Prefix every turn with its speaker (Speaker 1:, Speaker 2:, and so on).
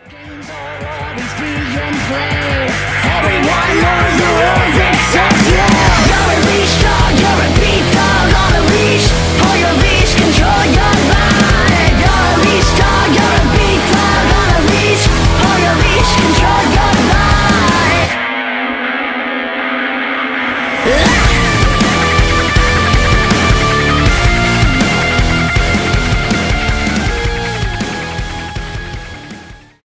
Speaker 1: Games already being played. Everyone knows the rules.